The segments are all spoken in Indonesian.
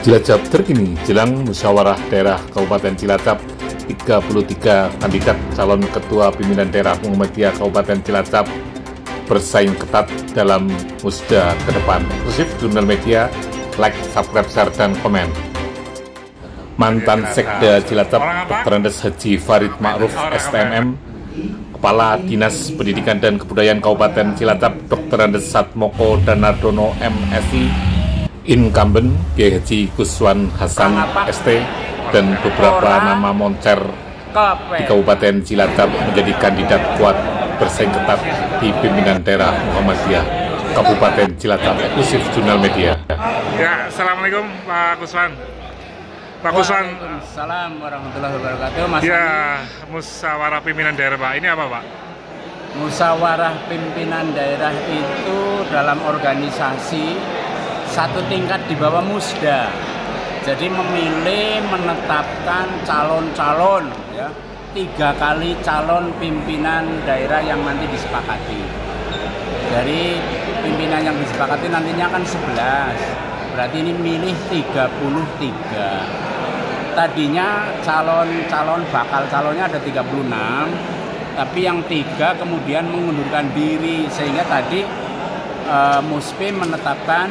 Cilacap terkini jelang musyawarah daerah Kabupaten Cilacap, 33 kandidat calon ketua pimpinan daerah Muhammadiyah Kabupaten Cilacap bersaing ketat dalam musda ke depan. Eksklusif Jurnal Media, like, subscribe, share, dan komen. Mantan Sekda Cilacap, Dr. Andes Haji Farid Ma'ruf, STMM, Kepala Dinas Pendidikan dan Kebudayaan Kabupaten Cilacap, Dr. Andes Satmoko Danardono, MSI, incumbent Kiai Haji Kuswan Hasan ST, dan beberapa nama moncer di Kabupaten Cilacap menjadi kandidat kuat bersaing ketat di pimpinan daerah Muhammadiyah Kabupaten Cilacap. Eksklusif Jurnal Media. Ya, assalamualaikum Pak Kuswan. Pak Kuswan. Waalaikumsalam warahmatullahi wabarakatuh. Mas ya, musyawarah pimpinan daerah Pak. Ini apa Pak? Musyawarah pimpinan daerah itu dalam organisasi satu tingkat di bawah musda. Jadi memilih, menetapkan calon-calon, ya, 3 kali calon pimpinan daerah yang nanti disepakati. Dari pimpinan yang disepakati nantinya kan 11, berarti ini milih 33. Tadinya bakal calonnya ada 36, tapi yang 3 kemudian mengundurkan diri, sehingga tadi Muspi menetapkan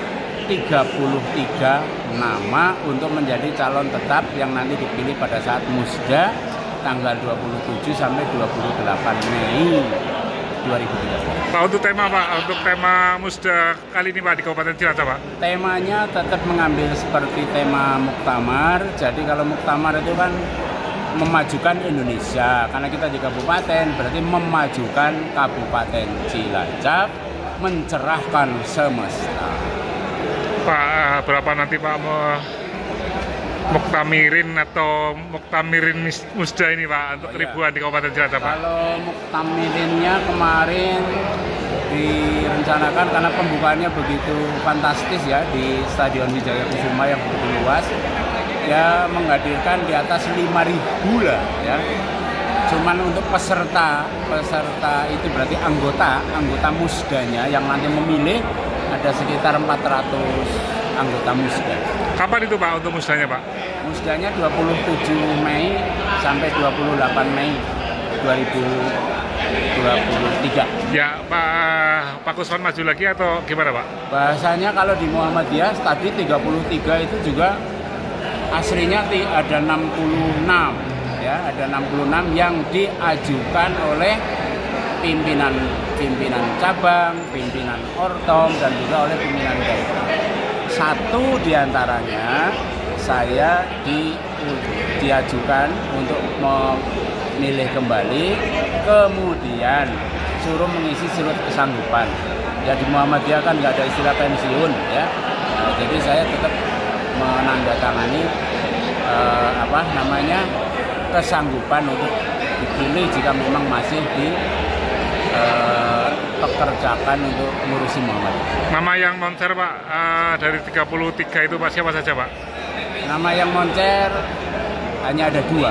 33 nama untuk menjadi calon tetap yang nanti dipilih pada saat musda tanggal 27 sampai 28 Mei 2030. Pak, untuk tema Pak, untuk tema musda kali ini Pak di Kabupaten Cilacap Pak? Temanya tetap mengambil seperti tema muktamar. Jadi kalau muktamar itu kan memajukan Indonesia, karena kita di kabupaten berarti memajukan Kabupaten Cilacap, mencerahkan semesta. Pak, berapa nanti Pak muktamirin atau muktamirin musda ini Pak untuk ribuan di Kabupaten Cilacap Pak? Kalau muktamirinnya kemarin direncanakan karena pembukaannya begitu fantastis ya di Stadion Wijaya Kusuma yang begitu luas, ya menghadirkan di atas 5.000 lah ya. Cuman untuk peserta itu berarti anggota musdanya yang nanti memilih ada sekitar 400 anggota musda. Kapan itu Pak untuk musdanya Pak? Musdanya 27 Mei sampai 28 Mei 2023. Ya Pak Kuswan maju lagi atau gimana Pak? Bahasanya kalau di Muhammadiyah tadi 33 itu juga aslinya ada 66 ya, ada 66 yang diajukan oleh pimpinan cabang, pimpinan ortom, dan juga oleh pimpinan daerah. Satu diantaranya saya diajukan untuk memilih kembali, kemudian suruh mengisi surat kesanggupan. Ya di Muhammadiyah kan nggak ada istilah pensiun ya. Nah, jadi saya tetap menandatangani kesanggupan untuk dipilih jika memang masih pekerjakan untuk ngurusi Muhammadiyah. Nama yang moncer Pak dari 33 itu Pak siapa saja Pak? Nama yang moncer hanya ada 2.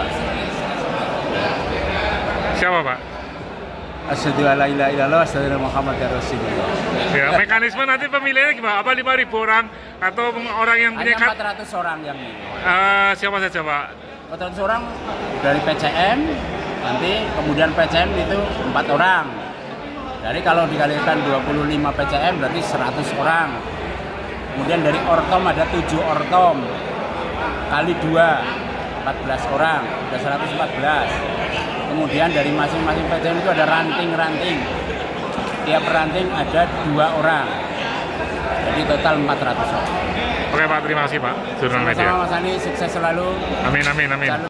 Siapa Pak? Asyhadu alla ilaha illallah, asyhadu anna Muhammadar Rasulullah. Ya, mekanisme nanti pemilihannya gimana? Apa 5.000 orang atau orang yang punya 400 orang yang milih. Siapa saja Pak? 400 orang dari PCM, nanti kemudian PCM itu 4 orang. Jadi kalau dikalikan 25 PCM berarti 100 orang. Kemudian dari ortom ada 7 ortom kali 2, 14 orang, ada 114. Kemudian dari masing-masing PCM itu ada ranting-ranting. Tiap ranting ada 2 orang. Jadi total 400 orang. Oke Pak, terima kasih Pak. Jurnal Media. Sama-sama Mas Ani, sukses selalu. Amin.